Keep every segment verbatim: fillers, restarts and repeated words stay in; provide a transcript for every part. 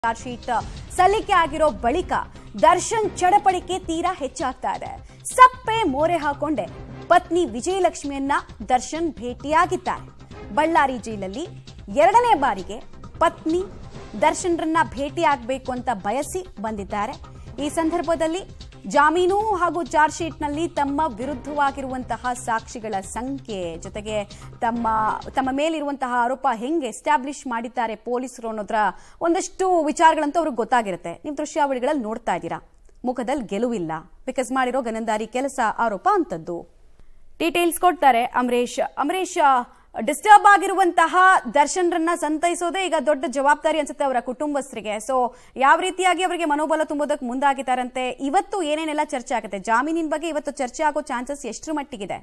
Charge sheet ಸಲ್ಲಿಕೆ ಆಗಿರೋ ಬಳಿಕ ದರ್ಶನ್ ಚಡಪಡಿಕೆ ತೀರಾ ಹೆಚ್ಚಾಗ್ತಾ ಇದೆ. ಸಪ್ಪೆ ಮೋರೆ ಹಾಕೊಂಡೆ ಪತ್ನಿ ವಿಜಯಲಕ್ಷ್ಮಿಯನ್ನ ದರ್ಶನ್ ಭೇಟಿಯಾಗಿದ್ದಾರೆ. ಬಳ್ಳಾರಿ ಜೈಲಲ್ಲಿ ಎರಡನೇ ಬಾರಿಗೆ ಪತ್ನಿ ದರ್ಶನ್ರನ್ನ ಭೇಟಿಯಾಗಬೇಕು ಅಂತ ಬಯಸಿ ಬಂದಿದ್ದಾರೆ. ಈ ಸಂದರ್ಭದಲ್ಲಿ ಜಾಮೀನು ಹಾಗೂ ಚಾರ್ಜ್ ಶೀಟ್ನಲ್ಲಿ ತಮ್ಮ ವಿರುದ್ಧವಾಗಿರುವಂತಹ ಸಾಕ್ಷಿಗಳ ಸಂಖ್ಯೆ ಜೊತೆಗೆ ತಮ್ಮ ತಮ್ಮ ಮೇಲಿರುವಂತಹ ಆರೋಪ ಹೆಂಗೆ ಎಸ್ಟಾಬ್ಲಿಷ್ ಮಾಡಿದ್ದಾರೆ ಪೊಲೀಸರು ಅನ್ನೋದ್ರ ಒಂದಷ್ಟು ವಿಚಾರಗಳಂತೂ ಅವ್ರಿಗೆ ಗೊತ್ತಾಗಿರುತ್ತೆ. ನೀವು ದೃಶ್ಯಾವಳಿಗಳಲ್ಲಿ ನೋಡ್ತಾ ಇದ್ದೀರಾ. ಮುಖದಲ್ಲಿ ಗೆಲುವಿಲ್ಲ, ಬಿಕಾಸ್ ಮಾಡಿರೋ ಗನಂದಾರಿ ಕೆಲಸ ಆರೋಪ ಅಂತದ್ದು. ಡೀಟೇಲ್ಸ್ ಕೊಡ್ತಾರೆ ಅಮರೇಶ್. ಅಮರೇಶ್, ಡಿಸ್ಟರ್ಬ್ ಆಗಿರುವಂತಹ ದರ್ಶನ್ರನ್ನ ಸಂತೈಸೋದೇ ಈಗ ದೊಡ್ಡ ಜವಾಬ್ದಾರಿ ಅನ್ಸುತ್ತೆ ಅವರ ಕುಟುಂಬಸ್ಥರಿಗೆ. ಸೊ ಯಾವ ರೀತಿಯಾಗಿ ಅವರಿಗೆ ಮನೋಬಲ ತುಂಬೋದಕ್ಕೆ ಮುಂದಾಗಿದ್ದಾರಂತೆ, ಇವತ್ತು ಏನೇನೆಲ್ಲ ಚರ್ಚೆ ಆಗುತ್ತೆ, ಜಾಮೀನಿನ ಬಗ್ಗೆ ಇವತ್ತು ಚರ್ಚೆ ಆಗೋ ಚಾನ್ಸಸ್ ಎಷ್ಟರ ಮಟ್ಟಿಗಿದೆ?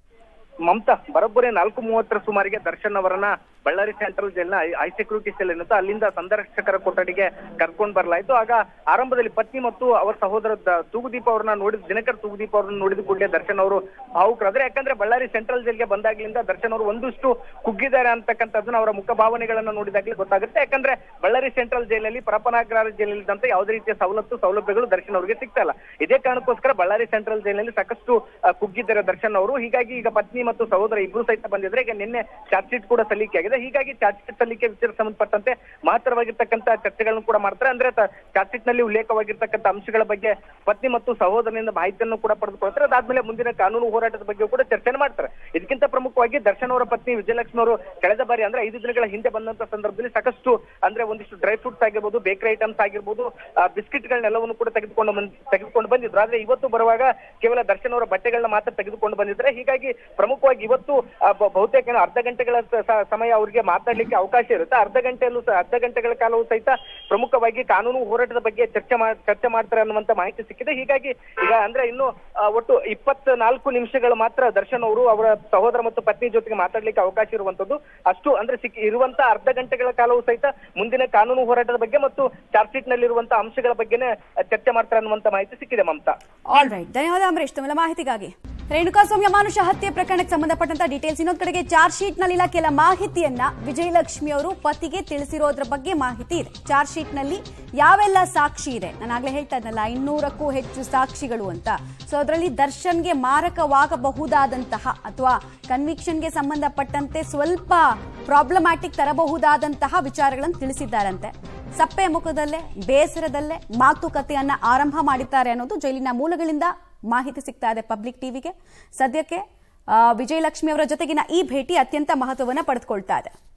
ಮಮತಾ, ಬರೋಬ್ಬರಿ ನಾಲ್ಕು ಮೂವತ್ತರ ಸುಮಾರಿಗೆ ದರ್ಶನ್ ಅವರನ್ನ ಬಳ್ಳಾರಿ ಸೆಂಟ್ರಲ್ ಜೈಲ್ನ ಹೈ ಸೆಕ್ಯೂರಿಟಿ ಸೆಲ್ ಎನ್ನುತ್ತಾ ಅಲ್ಲಿಂದ ಸಂದರ್ಶಕರ ಕೊಠಡಿಗೆ ಕರ್ಕೊಂಡು ಬರಲಾಯಿತು. ಆಗ ಆರಂಭದಲ್ಲಿ ಪತ್ನಿ ಮತ್ತು ಅವರ ಸಹೋದರ ತೂಗುದೀಪ ಅವರನ್ನ ನೋಡಿದ ದಿನಕರ್ ತೂಗುದೀಪ ಅವರನ್ನ ನೋಡಿದ ಕೂಡಲೇ ದರ್ಶನ್ ಅವರು ಭಾವುಕರಾದ್ರೆ. ಯಾಕಂದ್ರೆ ಬಳ್ಳಾರಿ ಸೆಂಟ್ರಲ್ ಜೈಲ್ಗೆ ಬಂದಾಗ್ಲಿಂದ ದರ್ಶನ್ ಅವರು ಒಂದಷ್ಟು ಕುಗ್ಗಿದ್ದಾರೆ ಅಂತಕ್ಕಂಥದ್ದನ್ನ ಅವರ ಮುಖ ಭಾವನೆಗಳನ್ನ ನೋಡಿದಾಗ್ಲೇ ಗೊತ್ತಾಗುತ್ತೆ. ಯಾಕಂದ್ರೆ ಬಳ್ಳಾರಿ ಸೆಂಟ್ರಲ್ ಜೈಲಲ್ಲಿ ಪರಪನಾಗ್ರಹ ಜೈಲಲ್ಲಿದ್ದಂತೆ ಯಾವುದೇ ರೀತಿಯ ಸವಲತ್ತು ಸೌಲಭ್ಯಗಳು ದರ್ಶನ್ ಅವರಿಗೆ ಸಿಗ್ತಾ ಇಲ್ಲ. ಇದೇ ಕಾರಣಕ್ಕೋಸ್ಕರ ಬಳ್ಳಾರಿ ಸೆಂಟ್ರಲ್ ಜೈಲಿನಲ್ಲಿ ಸಾಕಷ್ಟು ಕುಗ್ಗಿದ್ದಾರೆ ದರ್ಶನ್ ಅವರು. ಹೀಗಾಗಿ ಈಗ ಪತ್ನಿ ಮತ್ತು ಸಹೋದರ ಇಬ್ರು ಸಹಿತ ಬಂದಿದ್ರೆ. ಈಗ ನಿನ್ನೆ ಚಾರ್ಜ್ ಶೀಟ್ ಕೂಡ ಸಲ್ಲಿಕೆ ಆಗಿದೆ. ಹೀಗಾಗಿ ಚಾರ್ಜ್ ಶೀಟ್ ಸಲ್ಲಿಕೆ ವಿಚಾರ ಸಂಬಂಧಪಟ್ಟಂತೆ ಮಹತ್ತರವಾಗಿರ್ತಕ್ಕಂಥ ಚರ್ಚೆಗಳನ್ನು ಕೂಡ ಮಾಡ್ತಾರೆ. ಅಂದ್ರೆ ಚಾರ್ಜ್ ಶೀಟ್ ನಲ್ಲಿ ಉಲ್ಲೇಖವಾಗಿರ್ತಕ್ಕಂಥ ಅಂಶಗಳ ಬಗ್ಗೆ ಪತ್ನಿ ಮತ್ತು ಸಹೋದರನಿಂದ ಮಾಹಿತಿಯನ್ನು ಕೂಡ ಪಡೆದುಕೊಳ್ತಾರೆ. ಅದಾದ್ಮೇಲೆ ಮುಂದಿನ ಕಾನೂನು ಹೋರಾಟದ ಬಗ್ಗೆ ಕೂಡ ಚರ್ಚೆ ಮಾಡ್ತಾರೆ. ಇದಕ್ಕಿಂತ ಪ್ರಮುಖವಾಗಿ ದರ್ಶನ್ ಅವರ ಪತ್ನಿ ವಿಜಯಲಕ್ಷ್ಮಿ ಅವರು ಕಳೆದ ಬಾರಿ ಅಂದ್ರೆ ಐದು ದಿನಗಳ ಹಿಂದೆ ಬಂದಂತ ಸಂದರ್ಭದಲ್ಲಿ ಸಾಕಷ್ಟು ಅಂದ್ರೆ ಒಂದಿಷ್ಟು ಡ್ರೈ ಫ್ರೂಟ್ಸ್ ಆಗಿರ್ಬೋದು, ಬೇಕರಿ ಐಟಮ್ಸ್ ಆಗಿರ್ಬೋದು, ಬಿಸ್ಕಿಟ್ ಗಳನ್ನೆಲ್ಲವನ್ನು ಕೂಡ ತೆಗೆದುಕೊಂಡು ಬಂದ್ ತೆಗೆದುಕೊಂಡು ಬಂದಿದ್ರು. ಆದ್ರೆ ಇವತ್ತು ಬರುವಾಗ ಕೇವಲ ದರ್ಶನ್ ಅವರ ಬಟ್ಟೆಗಳನ್ನ ಮಾತ್ರ ತೆಗೆದುಕೊಂಡು ಬಂದಿದ್ದಾರೆ. ಹೀಗಾಗಿ ಪ್ರಮುಖವಾಗಿ ಇವತ್ತು ಬಹುತೇಕ ಅರ್ಧ ಗಂಟೆಗಳ ಸಮಯ ಅವರಿಗೆ ಮಾತಾಡ್ಲಿಕ್ಕೆ ಅವಕಾಶ ಇರುತ್ತೆ. ಅರ್ಧ ಗಂಟೆಯಲ್ಲೂ ಅರ್ಧ ಗಂಟೆಗಳ ಕಾಲವೂ ಸಹಿತ ಪ್ರಮುಖವಾಗಿ ಕಾನೂನು ಹೋರಾಟದ ಬಗ್ಗೆ ಚರ್ಚೆ ಚರ್ಚೆ ಮಾಡ್ತಾರೆ ಅನ್ನುವಂತ ಮಾಹಿತಿ ಸಿಕ್ಕಿದೆ. ಹೀಗಾಗಿ ಈಗ ಅಂದ್ರೆ ಇನ್ನು ಒಟ್ಟು ಇಪ್ಪತ್ನಾಲ್ಕು ನಿಮಿಷಗಳು ಮಾತ್ರ ದರ್ಶನ್ ಅವರು ಅವರ ಸಹೋದರ ಮತ್ತು ಪತ್ನಿ ಜೊತೆಗೆ ಮಾತಾಡ್ಲಿಕ್ಕೆ ಅವಕಾಶ ಇರುವಂತದ್ದು. ಅಷ್ಟು ಅಂದ್ರೆ ಸಿಕ್ಕಿ ಇರುವಂತ ಅರ್ಧ ಗಂಟೆಗಳ ಕಾಲವೂ ಸಹಿತ ಮುಂದಿನ ಕಾನೂನು ಹೋರಾಟದ ಬಗ್ಗೆ ಮತ್ತು ಚಾರ್ಜ್ ಶೀಟ್ ನಲ್ಲಿರುವಂತಹ ಅಂಶಗಳ ಬಗ್ಗೆನೇ ಚರ್ಚೆ ಮಾಡ್ತಾರೆ ಅನ್ನುವಂತ ಮಾಹಿತಿ ಸಿಕ್ಕಿದೆ. ಮಮತಾ, ಆಲ್ ರೈಟ್, ಧನ್ಯವಾದ ಅಮರೇಶ್ ತಮ್ಮೆಲ್ಲ ಮಾಹಿತಿಗಾಗಿ. ರೇಣುಕಾಸ್ವಾಮಿ ಅಮಾನುಷ ಹತ್ಯೆ ಪ್ರಕರಣಕ್ಕೆ ಸಂಬಂಧಪಟ್ಟಂತ ಡೀಟೇಲ್ಸ್. ಇನ್ನೊಂದು ಕಡೆಗೆ ಚಾರ್ಜ್ ಶೀಟ್ ನಲ್ಲಿಲ್ಲ ಕೆಲ ಮಾಹಿತಿಯನ್ನ ವಿಜಯಲಕ್ಷ್ಮಿ ಅವರು ಪತಿಗೆ ತಿಳಿಸಿರೋದ್ರ ಬಗ್ಗೆ ಮಾಹಿತಿ ಇದೆ. ಚಾರ್ಜ್ ಶೀಟ್ ನಲ್ಲಿ ಯಾವೆಲ್ಲ ಸಾಕ್ಷಿ ಇದೆ, ನಾನು ಆಗ್ಲೇ ಹೇಳ್ತಾ ಇದ್ನಲ್ಲ ಇನ್ನೂರಕ್ಕೂ ಹೆಚ್ಚು ಸಾಕ್ಷಿಗಳು ಅಂತ. ಸೊ ಅದರಲ್ಲಿ ದರ್ಶನ್ಗೆ ಮಾರಕವಾಗಬಹುದಾದಂತಹ ಅಥವಾ ಕನ್ವಿಕ್ಷನ್ಗೆ ಸಂಬಂಧಪಟ್ಟಂತೆ ಸ್ವಲ್ಪ ಪ್ರಾಬ್ಲಮ್ಯಾಟಿಕ್ ತರಬಹುದಾದಂತಹ ವಿಚಾರಗಳನ್ನು ತಿಳಿಸಿದ್ದಾರಂತೆ. ಸಪ್ಪೆ ಮುಖದಲ್ಲೇ ಬೇಸರದಲ್ಲೇ ಮಾತುಕತೆಯನ್ನ ಆರಂಭ ಮಾಡಿದ್ದಾರೆ ಅನ್ನೋದು ಜೈಲಿನ ಮೂಲಗಳಿಂದ ಮಾಹಿತಿ ಸಿಗ್ತಾ ಇದೆ ಪಬ್ಲಿಕ್ ಟಿವಿಗೆ. ಸದ್ಯಕ್ಕೆ ವಿಜಯಲಕ್ಷ್ಮಿ ಅವರ ಜೊತೆಗಿನ ಈ ಭೇಟಿ ಅತ್ಯಂತ ಮಹತ್ವವನ್ನು ಪಡೆದುಕೊಳ್ತಾ ಇದೆ.